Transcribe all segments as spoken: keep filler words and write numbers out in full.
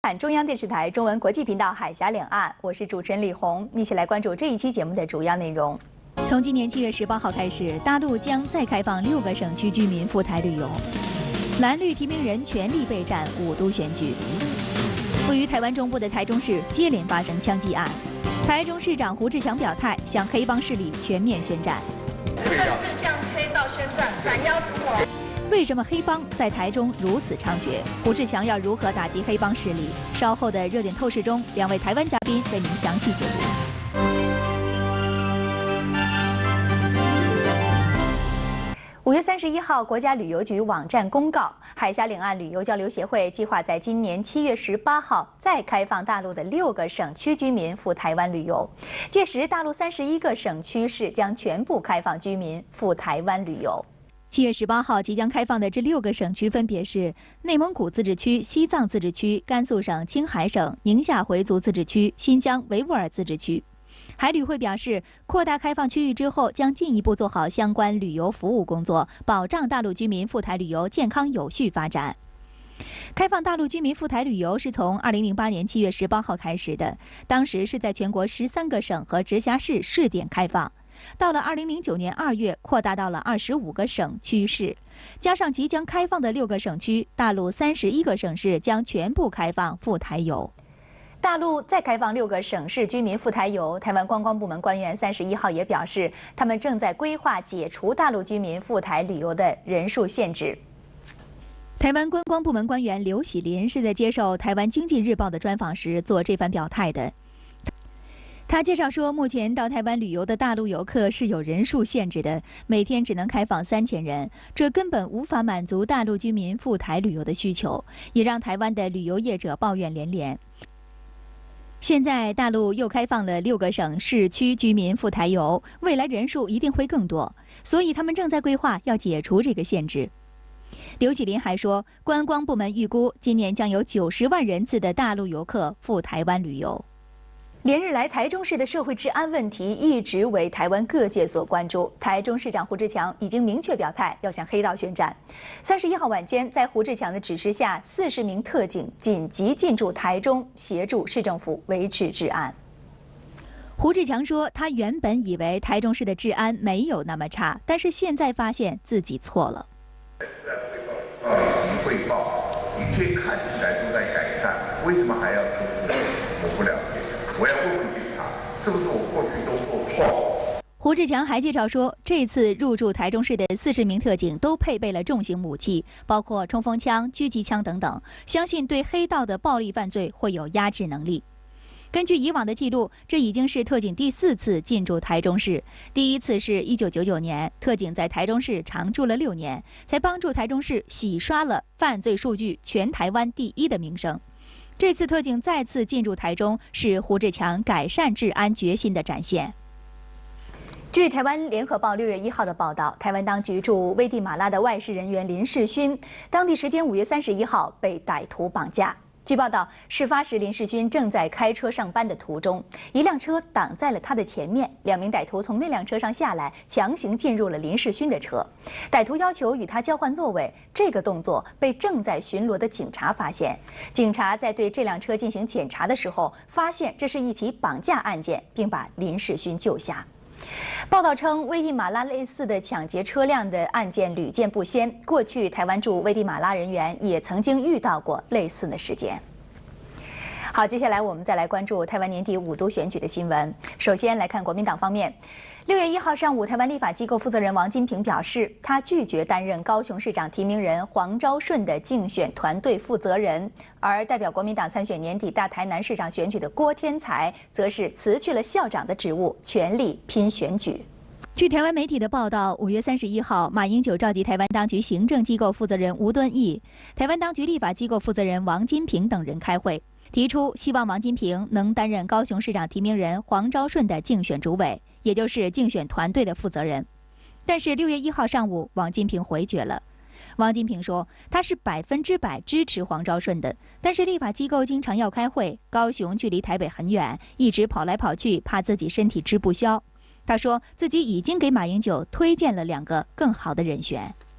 看中央电视台中文国际频道海峡两岸，我是主持人李红，一起来关注这一期节目的主要内容。从今年七月十八号开始，大陆将再开放六个省区居民赴台旅游。蓝绿提名人全力备战五都选举。位于台湾中部的台中市接连发生枪击案，台中市长胡志强表态，向黑帮势力全面宣战。 正式向黑道宣战，斩妖除魔。 为什么黑帮在台中如此猖獗？胡志强要如何打击黑帮势力？稍后的热点透视中，两位台湾嘉宾为您详细解读。五月三十一号，国家旅游局网站公告，海峡两岸旅游交流协会计划在今年七月十八号再开放大陆的六个省区居民赴台湾旅游。届时，大陆三十一个省区市将全部开放居民赴台湾旅游。七月十八号即将开放的这六个省区分别是内蒙古自治区、西藏自治区、甘肃省、青海省、宁夏回族自治区、新疆维吾尔自治区。海旅会表示，扩大开放区域之后，将进一步做好相关旅游服务工作，保障大陆居民赴台旅游健康有序发展。开放大陆居民赴台旅游是从二零零八年七月十八号开始的，当时是在全国十三个省和直辖市试点开放。到了二零零九年二月，扩大到了二十五个省区市，加上即将开放的六个省区，大陆三十一个省市将全部开放赴台游。大陆再开放六个省市居民赴台游，台湾观光部门官员三十一号也表示，他们正在规划解除大陆居民赴台旅游的人数限制。台湾观光部门官员刘喜林是在接受台湾经济日报的专访时做这番表态的。他介绍说，目前到台湾旅游的大陆游客是有人数限制的，每天只能开放三千人，这根本无法满足大陆居民赴台旅游的需求，也让台湾的旅游业者抱怨连连。现在大陆又开放了六个省市区居民赴台游，未来人数一定会更多，所以他们正在规划要解除这个限制。刘喜林还说，观光部门预估今年将有九十万人次的大陆游客赴台湾旅游。连日来，台中市的社会治安问题一直为台湾各界所关注。台中市长胡志强已经明确表态，要向黑道宣战。三十一号晚间，在胡志强的指示下，四十名特警紧急进驻台中，协助市政府维持治安。胡志强说，他原本以为台中市的治安没有那么差，但是现在发现自己错了。 呃，汇报，的确看起来都在改善，为什么还要出事？我不了解。我要问问警察，是不是我过去都做错？ 胡志强还介绍说，这次入驻台中市的四十名特警都配备了重型武器，包括冲锋枪、狙击枪等等，相信对黑道的暴力犯罪会有压制能力。根据以往的记录，这已经是特警第四次进驻台中市。第一次是一九九九年，特警在台中市常驻了六年，才帮助台中市洗刷了犯罪数据全台湾第一的名声。这次特警再次进入台中，是胡志强改善治安决心的展现。据台湾联合报六月一号的报道，台湾当局驻危地马拉的外事人员林世勋，当地时间五月三十一号被歹徒绑架。据报道，事发时林世勋正在开车上班的途中，一辆车挡在了他的前面，两名歹徒从那辆车上下来，强行进入了林世勋的车。歹徒要求与他交换座位，这个动作被正在巡逻的警察发现。警察在对这辆车进行检查的时候，发现这是一起绑架案件，并把林世勋救下。报道称，危地马拉类似的抢劫车辆的案件屡见不鲜。过去，台湾驻危地马拉人员也曾经遇到过类似的事件。好，接下来我们再来关注台湾年底五都选举的新闻。首先来看国民党方面，六月一号上午，台湾立法机构负责人王金平表示，他拒绝担任高雄市长提名人黄昭顺的竞选团队负责人，而代表国民党参选年底大台南市长选举的郭天才，则是辞去了校长的职务，全力拼选举。据台湾媒体的报道，五月三十一号，马英九召集台湾当局行政机构负责人吴敦义、台湾当局立法机构负责人王金平等人开会，提出希望王金平能担任高雄市长提名人黄昭顺的竞选主委，也就是竞选团队的负责人。但是六月一号上午，王金平回绝了。王金平说，他是百分之百支持黄昭顺的，但是立法机构经常要开会，高雄距离台北很远，一直跑来跑去，怕自己身体吃不消。他说自己已经给马英九推荐了两个更好的人选。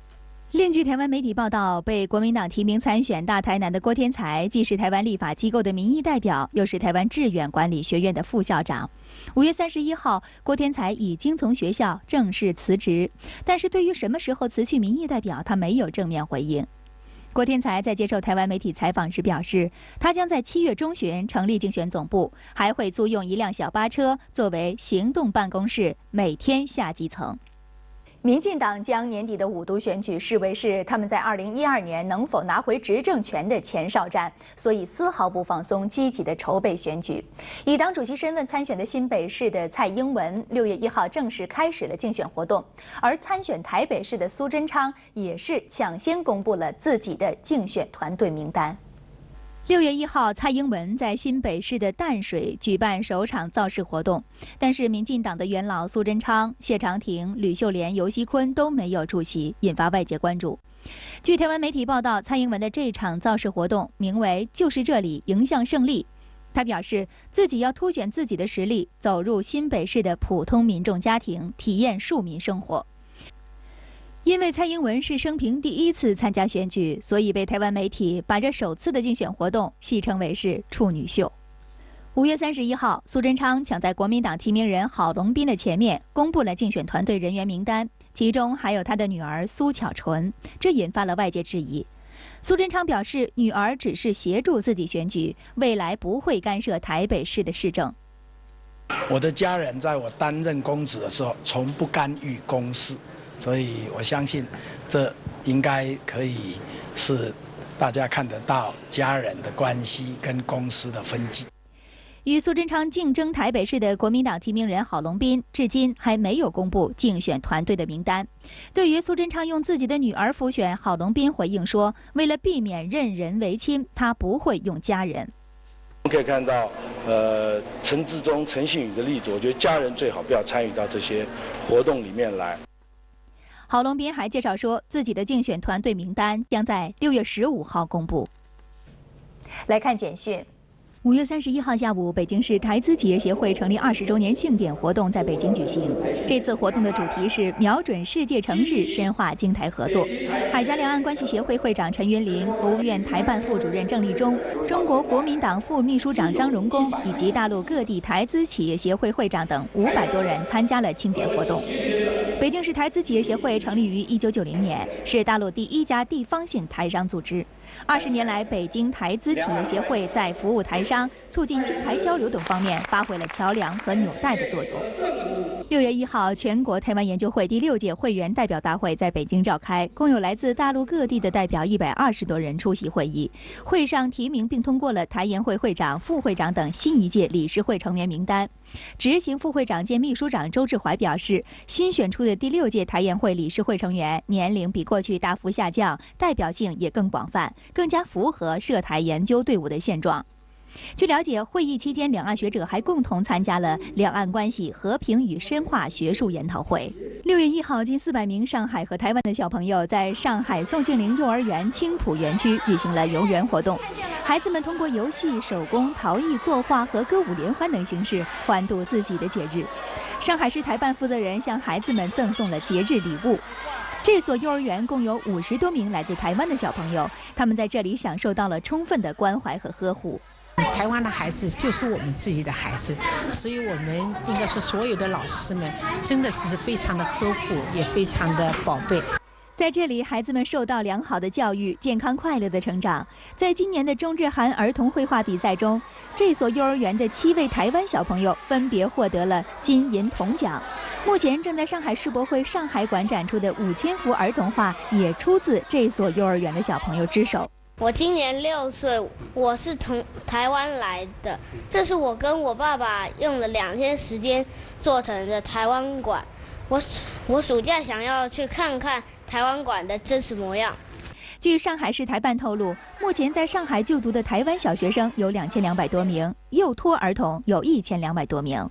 另据台湾媒体报道，被国民党提名参选大台南的郭天才，既是台湾立法机构的民意代表，又是台湾致远管理学院的副校长。五月三十一号，郭天才已经从学校正式辞职，但是对于什么时候辞去民意代表，他没有正面回应。郭天才在接受台湾媒体采访时表示，他将在七月中旬成立竞选总部，还会租用一辆小巴车作为行动办公室，每天下基层。民进党将年底的五都选举视为是他们在二零一二年能否拿回执政权的前哨战，所以丝毫不放松积极的筹备选举。以党主席身份参选的新北市的蔡英文，六月一号正式开始了竞选活动，而参选台北市的苏贞昌也是抢先公布了自己的竞选团队名单。六月一号，蔡英文在新北市的淡水举办首场造势活动，但是民进党的元老苏贞昌、谢长廷、吕秀莲、游锡堃都没有出席，引发外界关注。据台湾媒体报道，蔡英文的这场造势活动名为“就是这里，迎向胜利”。他表示自己要凸显自己的实力，走入新北市的普通民众家庭，体验庶民生活。因为蔡英文是生平第一次参加选举，所以被台湾媒体把这首次的竞选活动戏称为是处女秀。五月三十一号，苏贞昌抢在国民党提名人郝龙斌的前面，公布了竞选团队人员名单，其中还有他的女儿苏巧纯，这引发了外界质疑。苏贞昌表示，女儿只是协助自己选举，未来不会干涉台北市的市政。 我的家人在我担任公职的时候，从不干预公事。所以我相信，这应该可以是大家看得到家人的关系跟公司的分际。 与苏贞昌竞争台北市的国民党提名人郝龙斌，至今还没有公布竞选团队的名单。对于苏贞昌用自己的女儿辅选，郝龙斌回应说，为了避免任人唯亲，他不会用家人。 我们可以看到，呃，陈致中、陈信宇的例子，我觉得家人最好不要参与到这些活动里面来。 郝龙斌还介绍说，自己的竞选团队名单将在六月十五号公布。来看简讯。五月三十一号下午，北京市台资企业协会成立二十周年庆典活动在北京举行。这次活动的主题是瞄准世界城市，深化京台合作。海峡两岸关系协会会长陈云林、国务院台办副主任郑立忠、中国国民党副秘书长张荣恭以及大陆各地台资企业协会会长等五百多人参加了庆典活动。北京市台资企业协会成立于一九九零年，是大陆第一家地方性台商组织。二十年来，北京台资企业协会在服务台商、促进京台交流等方面发挥了桥梁和纽带的作用。六月一号，全国台湾研究会第六届会员代表大会在北京召开，共有来自大陆各地的代表一百二十多人出席会议。会上提名并通过了台研会会长、副会长等新一届理事会成员名单。执行副会长兼秘书长周志怀表示，新选出的第六届台研会理事会成员年龄比过去大幅下降，代表性也更广泛，更加符合涉台研究队伍的现状。据了解，会议期间，两岸学者还共同参加了两岸关系和平与深化学术研讨会。六月一号，近四百名上海和台湾的小朋友在上海宋庆龄幼儿园青浦园区举行了游园活动。孩子们通过游戏、手工、陶艺、作画和歌舞联欢等形式欢度自己的节日。上海市台办负责人向孩子们赠送了节日礼物。这所幼儿园共有五十多名来自台湾的小朋友，他们在这里享受到了充分的关怀和呵护。 台湾的孩子就是我们自己的孩子，所以我们应该说所有的老师们真的是非常的呵护，也非常的宝贝。 在这里，孩子们受到良好的教育，健康快乐的成长。在今年的中日韩儿童绘画比赛中，这所幼儿园的七位台湾小朋友分别获得了金银铜奖。目前正在上海世博会上海馆展出的五千幅儿童画，也出自这所幼儿园的小朋友之手。 我今年六岁，我是从台湾来的。这是我跟我爸爸用了两天时间做成的台湾馆。我我暑假想要去看看台湾馆的真实模样。 据上海市台办透露，目前在上海就读的台湾小学生有两千两百多名，幼托儿童有一千两百多名。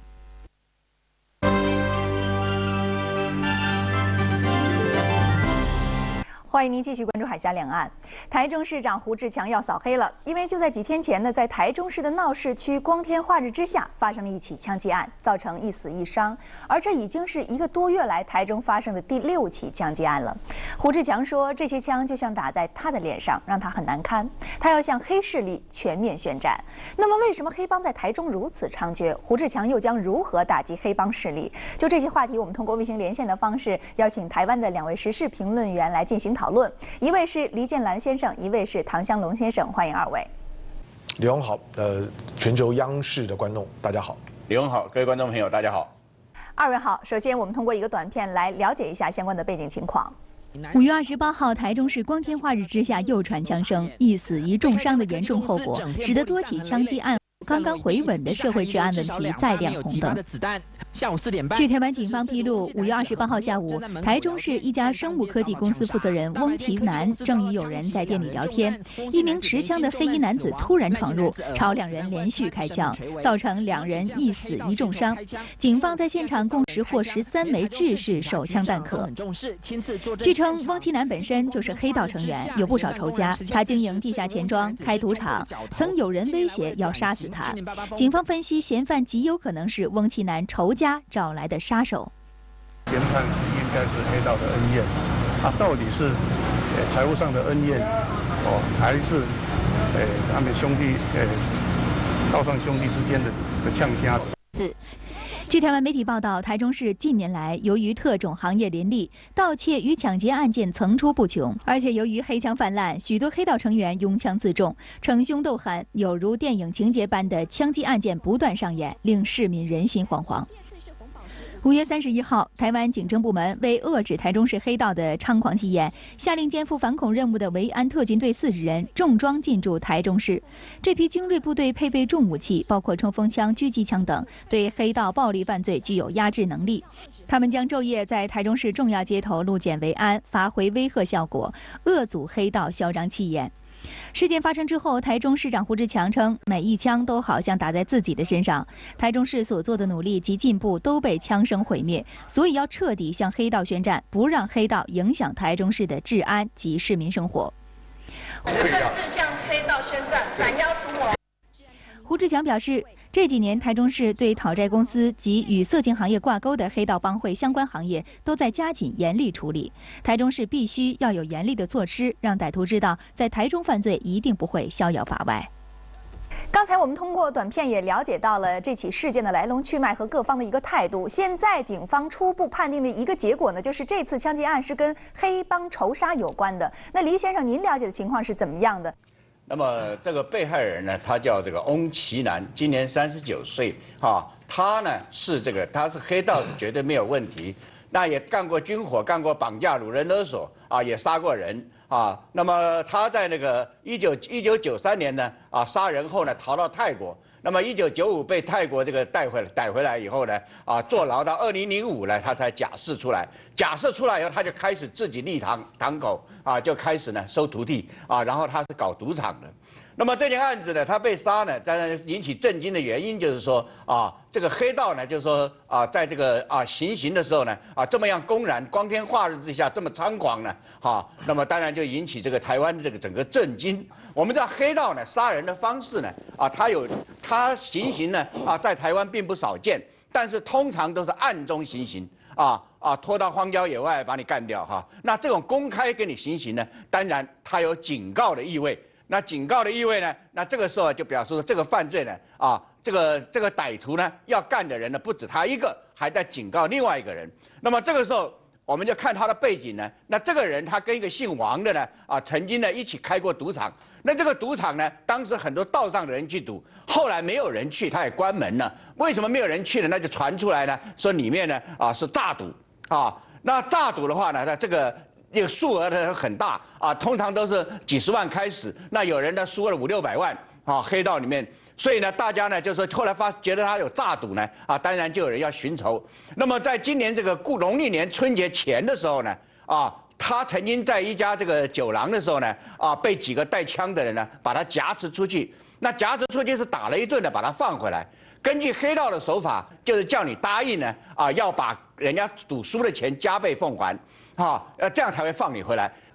欢迎您继续关注海峡两岸。台中市长胡志强要扫黑了，因为就在几天前呢，在台中市的闹市区光天化日之下，发生了一起枪击案，造成一死一伤。而这已经是一个多月来台中发生的第六起枪击案了。胡志强说，这些枪就像打在他的脸上，让他很难堪。他要向黑势力全面宣战。那么，为什么黑帮在台中如此猖獗？胡志强又将如何打击黑帮势力？就这些话题，我们通过卫星连线的方式，邀请台湾的两位时事评论员来进行讨论。一位是黎建兰先生，一位是唐湘龙先生，欢迎二位。 李荣好，呃，全球央视的观众大家好。 李荣好，各位观众朋友大家好。 二位好，首先我们通过一个短片来了解一下相关的背景情况。 五月二十八号，台中市光天化日之下又传枪声，一死一重伤的严重后果，使得多起枪击案刚刚回稳的社会治安问题再亮红灯。 下午四点半， 据台湾警方披露，五月二十八号下午，台中市一家生物科技公司负责人翁其南正与友人在店里聊天，一名持枪的黑衣男子突然闯入，朝两人连续开枪，造成两人一死一重伤。警方在现场共拾获十三枚制式手枪弹壳。据称，翁其南本身就是黑道成员，有不少仇家，他经营地下钱庄、开赌场，曾有人威胁要杀死他。警方分析，嫌犯极有可能是翁其南仇家找来的杀手。 研判是应该是黑道的恩怨，啊，到底是呃财务上的恩怨，哦，还是呃他们兄弟呃道上兄弟之间的的呛家？ 是。据台湾媒体报道，台中市近年来由于特种行业林立，盗窃与抢劫案件层出不穷，而且由于黑枪泛滥，许多黑道成员拥枪自重，逞凶斗狠，有如电影情节般的枪击案件不断上演，令市民人心惶惶。五月三十一号，台湾警政部门为遏制台中市黑道的猖狂气焰，下令肩负反恐任务的维安特勤队四十人重装进驻台中市。这批精锐部队配备重武器，包括冲锋枪、狙击枪等，对黑道暴力犯罪具有压制能力。他们将昼夜在台中市重要街头路检维安，发挥威吓效果，遏阻黑道嚣张气焰。事件发生之后，台中市长胡志强称，每一枪都好像打在自己的身上。台中市所做的努力及进步都被枪声毁灭，所以要彻底向黑道宣战，不让黑道影响台中市的治安及市民生活。 我们正式向黑道宣战，斩妖除魔。 胡志强表示，这几年台中市对讨债公司及与色情行业挂钩的黑道帮会相关行业都在加紧严厉处理。台中市必须要有严厉的措施，让歹徒知道，在台中犯罪一定不会逍遥法外。 刚才我们通过短片也了解到了这起事件的来龙去脉和各方的一个态度。现在警方初步判定的一个结果呢，就是这次枪击案是跟黑帮仇杀有关的。那黎先生，您了解的情况是怎么样的？ 那么这个被害人呢，他叫这个翁其南，今年三十九岁，哈，他呢是这个他是黑道是绝对没有问题，那也干过军火，干过绑架、掳人勒索啊，也杀过人啊。那么他在那个一九一九九三年呢啊杀人后呢逃到泰国，那么一九九五被泰国这个带回来逮回来以后呢啊坐牢到二零零五呢他才假释出来，假释出来以后他就开始自己立堂堂口啊就开始呢收徒弟啊，然后他是搞赌场的。那么这件案子呢，他被杀呢，当然引起震惊的原因就是说啊，这个黑道呢，就是说啊，在这个啊行刑的时候呢，啊这么样公然、光天化日之下这么猖狂呢，哈、啊，那么当然就引起这个台湾这个整个震惊。我们知道黑道呢杀人的方式呢，啊，他有他行刑呢，啊，在台湾并不少见，但是通常都是暗中行刑，啊啊，拖到荒郊野外把你干掉哈、啊。那这种公开给你行刑呢，当然它有警告的意味。那警告的意味呢？那这个时候就表示说，这个犯罪呢，啊，这个这个歹徒呢，要干的人呢不止他一个，还在警告另外一个人。那么这个时候，我们就看他的背景呢。那这个人他跟一个姓王的呢，啊，曾经呢一起开过赌场。那这个赌场呢，当时很多道上的人去赌，后来没有人去，他也关门了。为什么没有人去呢？那就传出来呢，说里面呢，啊是诈赌，啊，那诈赌的话呢，那这个。这个数额呢很大啊，通常都是几十万开始，那有人呢输了五六百万啊，黑道里面，所以呢，大家呢就说后来发觉得他有诈赌呢啊，当然就有人要寻仇。那么在今年这个过农历年春节前的时候呢啊，他曾经在一家这个酒廊的时候呢啊，被几个带枪的人呢把他夹持出去，那夹持出去是打了一顿的，把他放回来。根据黑道的手法，就是叫你答应呢啊，要把人家赌输的钱加倍奉还。啊，呃，这样才会放你回来。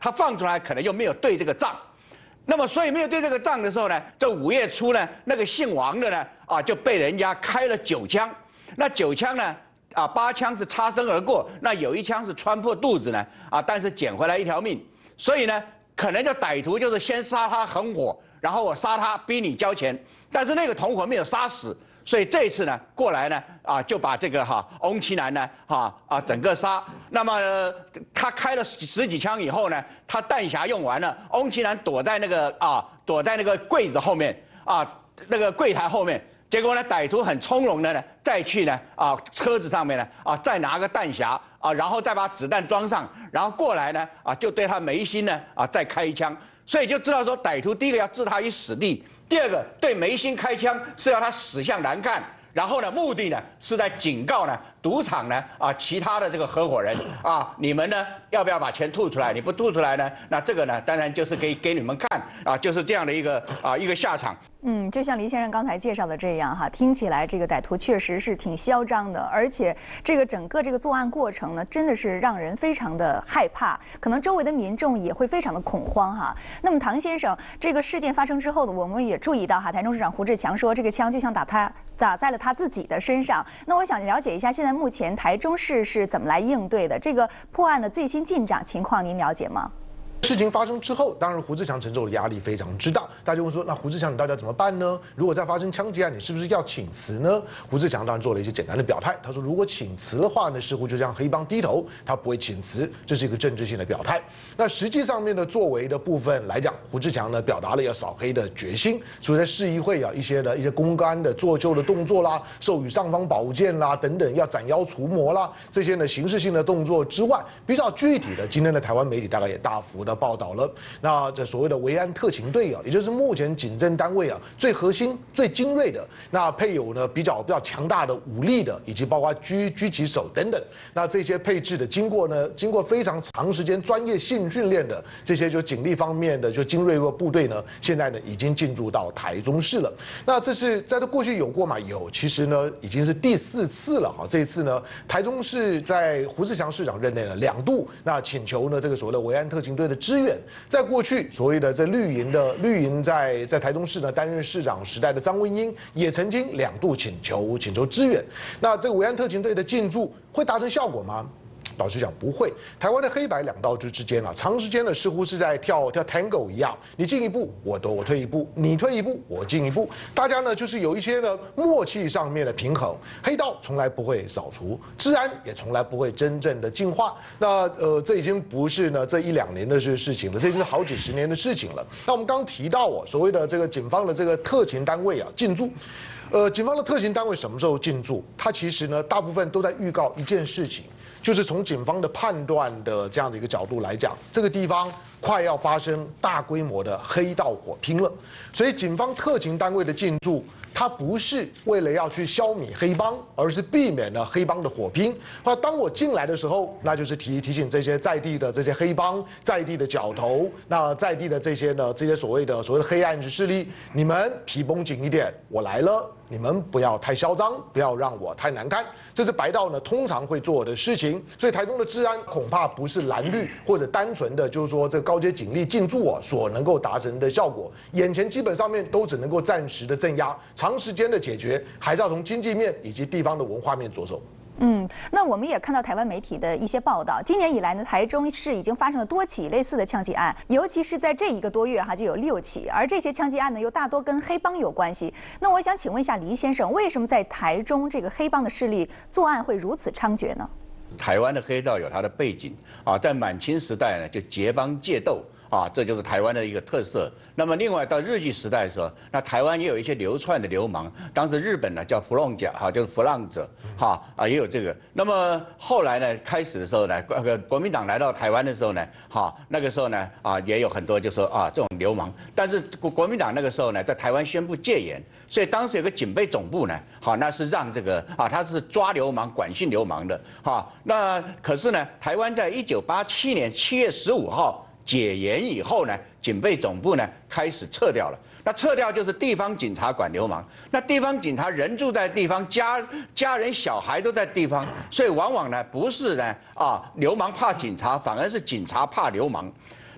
他放出来可能又没有对这个账。那么，所以没有对这个账的时候呢，这五月初呢，那个姓王的呢，啊，就被人家开了九枪。那九枪呢，啊，八枪是擦身而过，那有一枪是穿破肚子呢，啊，但是捡回来一条命。所以呢，可能就歹徒就是先杀他横火，然后我杀他，逼你交钱。但是那个同伙没有杀死，所以这一次呢，过来呢，啊，就把这个哈翁奇南呢，哈啊整个杀。那么、呃、他开了十几枪以后呢，他弹匣用完了，翁奇南躲在那个啊躲在那个柜子后面啊那个柜台后面。结果呢，歹徒很从容的呢，再去呢啊车子上面呢啊再拿个弹匣啊，然后再把子弹装上，然后过来呢啊就对他眉心呢啊再开一枪。所以就知道说，歹徒第一个要置他于死地。第二个，对眉心开枪是要他死相难看，然后呢，目的呢是在警告呢赌场呢啊其他的这个合伙人啊，你们呢要不要把钱吐出来？你不吐出来呢，那这个呢当然就是给给你们看啊，就是这样的一个啊一个下场。 嗯，就像黎先生刚才介绍的这样哈，听起来这个歹徒确实是挺嚣张的，而且这个整个这个作案过程呢，真的是让人非常的害怕，可能周围的民众也会非常的恐慌哈。那么唐先生，这个事件发生之后呢，我们也注意到哈，台中市长胡志强说，这个枪就像打他打在了他自己的身上。那我想了解一下，现在目前台中市是怎么来应对的？这个破案的最新进展情况，您了解吗？ 事情发生之后，当然胡志强承受的压力非常之大。大家就问说，那胡志强你到底要怎么办呢？如果再发生枪击案，你是不是要请辞呢？胡志强当然做了一些简单的表态，他说如果请辞的话呢，似乎就向黑帮低头，他不会请辞，这是一个政治性的表态。那实际上面的作为的部分来讲，胡志强呢表达了要扫黑的决心，所以在市议会啊一些的一些公干的作秀的动作啦，授予尚方宝剑啦等等，要斩妖除魔啦这些呢形式性的动作之外，比较具体的，今天的台湾媒体大概也大幅的报道了。那这所谓的维安特勤队啊，也就是目前警政单位啊最核心、最精锐的，那配有呢比较比较强大的武力的，以及包括狙狙击手等等。那这些配置的，经过呢经过非常长时间专业性训练的这些就警力方面的就精锐的部队呢，现在呢已经进驻到台中市了。那这是在这过去有过吗？有，其实呢已经是第四次了哈。这一次呢，台中市在胡志强市长任内呢两度，那请求呢这个所谓的维安特勤队的支援。在过去所谓的这绿营的绿营在在台中市呢担任市长时代的张文英也曾经两度请求请求支援。那这个维安特勤队的进驻会达成效果吗？老实讲不会。台湾的黑白两道之之间啊，长时间的似乎是在跳跳 tango 一样，你进一步我都我退一步，你退一步我进一步，大家呢就是有一些呢默契上面的平衡。黑道从来不会扫除，治安也从来不会真正的净化。那呃，这已经不是呢这一两年的事事情了，这已经是好几十年的事情了。那我们刚提到哦，所谓的这个警方的这个特勤单位啊进驻。呃，警方的特勤单位什么时候进驻？它其实呢，大部分都在预告一件事情，就是从警方的判断的这样的一个角度来讲，这个地方快要发生大规模的黑道火拼了。所以，警方特勤单位的进驻，它不是为了要去消弭黑帮，而是避免了黑帮的火拼。那当我进来的时候，那就是提提醒这些在地的这些黑帮、在地的角头，那在地的这些呢，这些所谓的所谓的黑暗之势力，你们皮绷紧一点，我来了。你们不要太嚣张，不要让我太难堪，这是白道呢通常会做的事情。所以台中的治安恐怕不是蓝绿或者单纯的就是说这个高阶警力进驻啊所能够达成的效果。眼前基本上面都只能够暂时的镇压，长时间的解决还是要从经济面以及地方的文化面着手。 嗯，那我们也看到台湾媒体的一些报道，今年以来呢，台中市已经发生了多起类似的枪击案，尤其是在这一个多月哈，就有六起，而这些枪击案呢，又大多跟黑帮有关系。那我想请问一下黎先生，为什么在台中这个黑帮的势力作案会如此猖獗呢？ 台湾的黑道有它的背景啊，在满清时代呢，就结帮借斗。啊，这就是台湾的一个特色。那么，另外到日据时代的时候，那台湾也有一些流窜的流氓。当时日本呢叫弗浪甲，哈，就是弗浪者，哈啊也有这个。那么后来呢，开始的时候呢，国国民党来到台湾的时候呢，哈，那个时候呢，啊也有很多就说啊这种流氓。但是国国民党那个时候呢，在台湾宣布戒严，所以当时有个警备总部呢，好，那是让这个啊他是抓流氓、管训流氓的，哈。那可是呢，台湾在一九八七年七月十五号。解严以后呢，警备总部呢开始撤掉了。那撤掉就是地方警察管流氓。那地方警察人住在地方，家家人小孩都在地方，所以往往呢不是呢啊流氓怕警察，反而是警察怕流氓。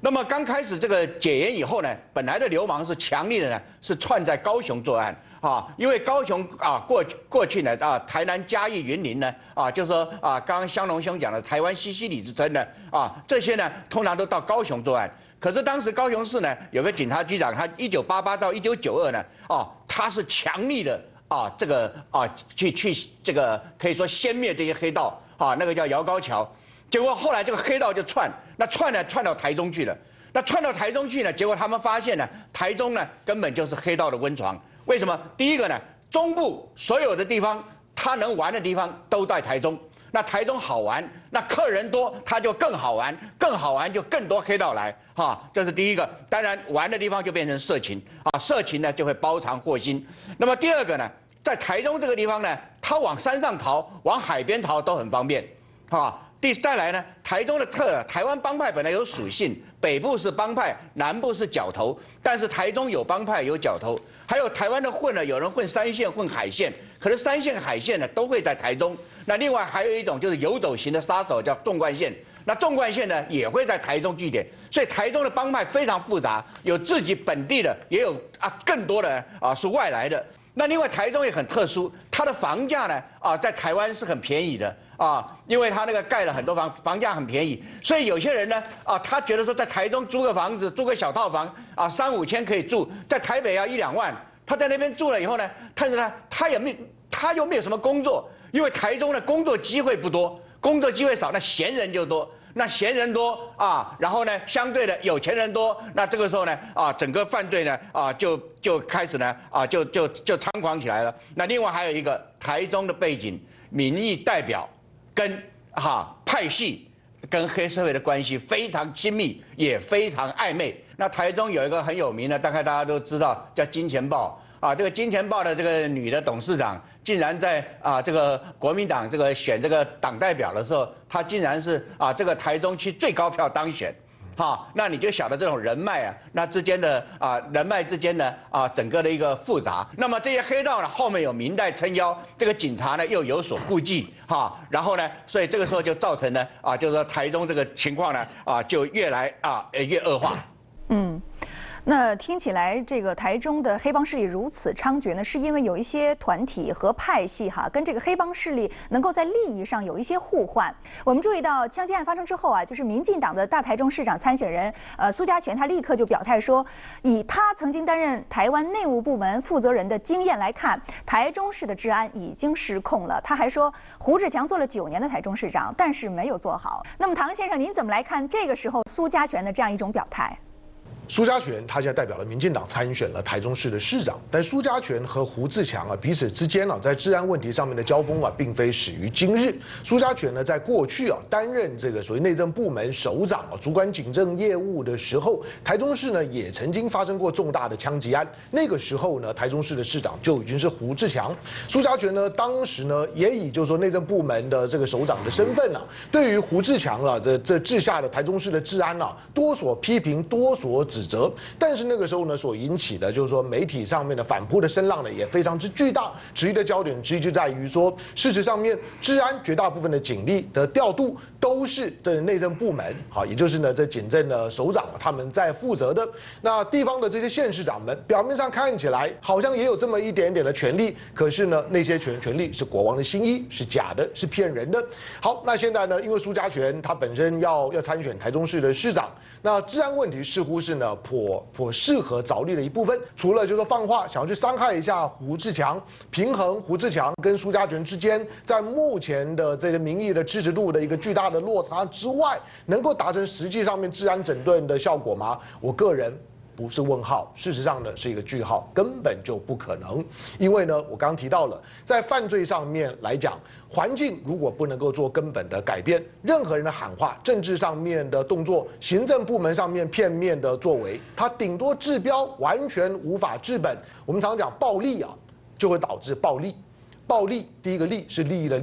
那么刚开始这个解严以后呢，本来的流氓是强力的呢，是串在高雄作案啊，因为高雄啊过过去呢啊台南嘉义云林呢啊，就是说啊刚刚香龙兄讲的台湾西西里之称呢啊，这些呢通常都到高雄作案。可是当时高雄市呢有个警察局长，他一九八八到一九九二呢哦，他是强力的啊这个啊去去这个可以说歼灭这些黑道啊，那个叫姚高桥。结果后来这个黑道就窜，那窜呢窜到台中去了。那窜到台中去呢，结果他们发现呢，台中呢根本就是黑道的温床。为什么？第一个呢，中部所有的地方，他能玩的地方都在台中。那台中好玩，那客人多，他就更好玩，更好玩就更多黑道来，哈，这是第一个。当然，玩的地方就变成色情啊，色情呢就会包藏祸心。那么第二个呢，在台中这个地方呢，他往山上逃，往海边逃都很方便，哈。第再来呢，台中的特台湾帮派本来有属性，北部是帮派，南部是角头，但是台中有帮派有角头，还有台湾的混呢，有人混山线混海线，可是山线海线呢都会在台中。那另外还有一种就是游走型的杀手叫纵贯线，那纵贯线呢也会在台中据点，所以台中的帮派非常复杂，有自己本地的，也有啊更多的啊是外来的。那另外台中也很特殊，它的房价呢啊在台湾是很便宜的啊，因为它那个盖了很多房，房价很便宜，所以有些人呢啊他觉得说在台中租个房子，租个小套房啊三五千可以住，在台北要一两万，他在那边住了以后呢，但是呢他也没他又没有什么工作，因为台中的工作机会不多，工作机会少，那闲人就多。那闲人多啊，然后呢，相对的有钱人多，那这个时候呢，啊，整个犯罪呢，啊，就就开始呢，啊，就就就猖狂起来了。那另外还有一个台中的背景，民意代表跟哈派系跟黑社会的关系非常亲密，也非常暧昧。那台中有一个很有名的，大概大家都知道，叫金钱豹。啊，这个金钱豹的这个女的董事长，竟然在啊这个国民党这个选这个党代表的时候，她竟然是啊这个台中区最高票当选，哈，那你就晓得这种人脉啊，那之间的啊人脉之间的啊整个的一个复杂。那么这些黑道呢，后面有明代撑腰，这个警察呢又有所顾忌，哈，然后呢，所以这个时候就造成了啊，就是说台中这个情况呢啊就越来啊越恶化。 嗯。那听起来，这个台中的黑帮势力如此猖獗呢，是因为有一些团体和派系哈，跟这个黑帮势力能够在利益上有一些互换。我们注意到枪击案发生之后啊，就是民进党的大台中市长参选人呃苏家全，他立刻就表态说，以他曾经担任台湾内务部门负责人的经验来看，台中市的治安已经失控了。他还说，胡志强做了九年的台中市长，但是没有做好。那么唐先生，您怎么来看这个时候苏家全的这样一种表态？ 苏家全他现在代表了民进党参选了台中市的市长，但苏家全和胡志强啊彼此之间啊在治安问题上面的交锋啊，并非始于今日。苏家全呢在过去啊担任这个所谓内政部门首长啊，主管警政业务的时候，台中市呢也曾经发生过重大的枪击案，那个时候呢台中市的市长就已经是胡志强。苏家全呢当时呢也以就是说内政部门的这个首长的身份啊，对于胡志强啊这这治下的台中市的治安啊多所批评，多所指责，但是那个时候呢，所引起的就是说媒体上面的反扑的声浪呢，也非常之巨大。质疑的焦点之一就在于说，事实上面治安绝大部分的警力的调度都是这内政部门，好，也就是呢这警政的首长他们在负责的。那地方的这些县市长们，表面上看起来好像也有这么一点点的权利，可是呢那些权权利是国王的新衣，是假的，是骗人的。好，那现在呢，因为苏家全他本身要要参选台中市的市长，那治安问题似乎是呢颇颇适合着力的一部分。除了就是放话想要去伤害一下胡志强，平衡胡志强跟苏家全之间在目前的这个民意的支持度的一个巨大的落差之外，能够达成实际上面治安整顿的效果吗？我个人不是问号，事实上呢是一个句号，根本就不可能。因为呢，我刚刚提到了，在犯罪上面来讲，环境如果不能够做根本的改变，任何人的喊话、政治上面的动作、行政部门上面片面的作为，它顶多治标，完全无法治本。我们常讲暴力啊，就会导致暴力。暴力，第一个利是利益的利，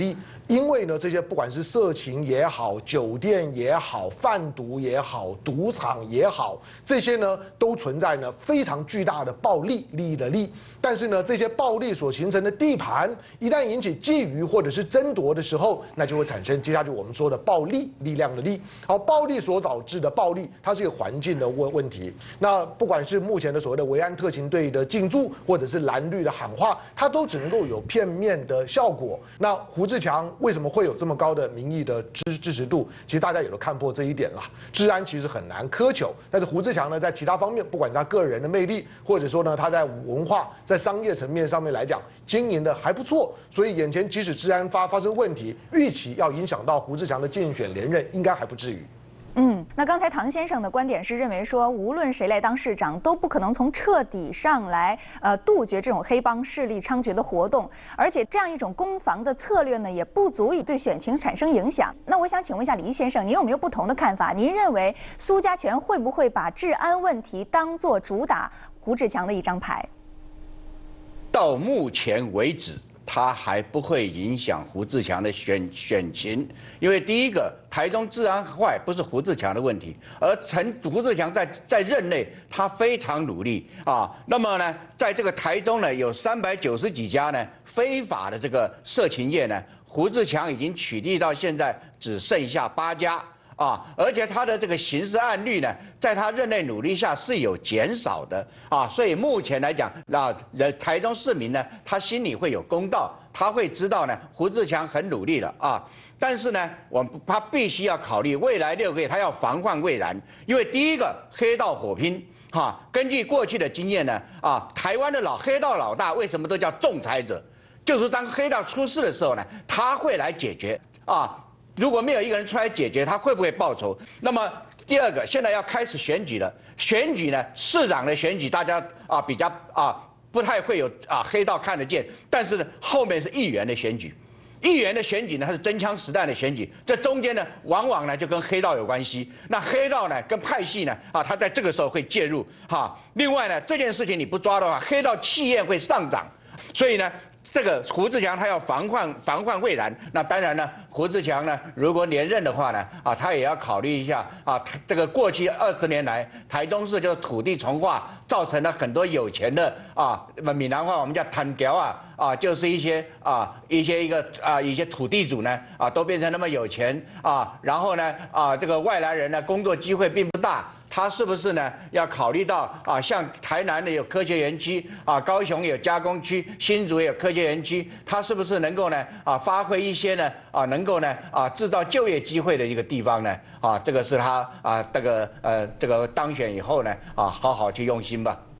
因为呢，这些不管是色情也好、酒店也好、贩毒也好、赌场也好，这些呢都存在呢非常巨大的暴利利益的利。但是呢，这些暴利所形成的地盘，一旦引起觊觎或者是争夺的时候，那就会产生接下去我们说的暴利力量的利。好，暴利所导致的暴利，它是一个环境的问问题。那不管是目前的所谓的维安特勤队的进驻，或者是蓝绿的喊话，它都只能够有片面的效果。那胡志强为什么会有这么高的民意的支支持度？其实大家也都看破这一点了。治安其实很难苛求，但是胡志强呢，在其他方面，不管是他个人的魅力，或者说呢，他在文化、在商业层面上面来讲，经营的还不错。所以眼前即使治安发发生问题，预期要影响到胡志强的竞选连任，应该还不至于。 嗯，那刚才唐先生的观点是认为说，无论谁来当市长，都不可能从彻底上来呃杜绝这种黑帮势力猖獗的活动，而且这样一种攻防的策略呢，也不足以对选情产生影响。那我想请问一下李先生，您有没有不同的看法？您认为苏家全会不会把治安问题当作主打胡志强的一张牌？ 到目前为止，他还不会影响胡志强的选选情，因为第一个，台中治安坏不是胡志强的问题，而陈胡志强在在任内他非常努力啊。那么呢，在这个台中呢，有三百九十几家呢非法的这个色情业呢，胡志强已经取缔到现在只剩下八家。啊，而且他的这个刑事案率呢，在他任内努力下是有减少的啊，所以目前来讲，那人台中市民呢，他心里会有公道，他会知道呢，胡志强很努力了啊。但是呢，我们他必须要考虑未来六个月，他要防患未然，因为第一个黑道火拼。哈、啊，根据过去的经验呢，啊，台湾的老黑道老大为什么都叫仲裁者？就是当黑道出事的时候呢，他会来解决啊。如果没有一个人出来解决，他会不会报仇？那么第二个，现在要开始选举了。选举呢，市长的选举，大家啊比较啊不太会有啊黑道看得见，但是呢，后面是议员的选举。议员的选举呢，它是真枪实弹的选举，这中间呢，往往呢就跟黑道有关系。那黑道呢，跟派系呢，啊，他在这个时候会介入哈。另外呢，这件事情你不抓的话，黑道气焰会上涨，所以呢。这个胡志强他要防患防患未然，那当然呢，胡志强呢，如果连任的话呢，啊，他也要考虑一下啊，这个过去二十年来，台中市就是土地重划，造成了很多有钱的啊，闽南话我们叫贪条啊，啊，就是一些啊一些一个啊一些土地主呢啊都变成那么有钱啊，然后呢啊这个外来人呢工作机会并不大。他是不是呢？要考虑到啊，像台南的有科学园区啊，高雄有加工区，新竹也有科学园区，他是不是能够呢啊发挥一些呢啊能够呢啊制造就业机会的一个地方呢？啊，这个是他啊这个呃这个当选以后呢啊好好去用心吧。